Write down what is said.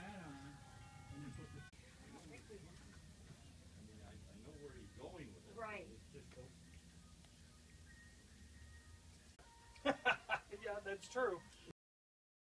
that on, and then put the... I know where he's going with it. Right. It's just Yeah, that's true.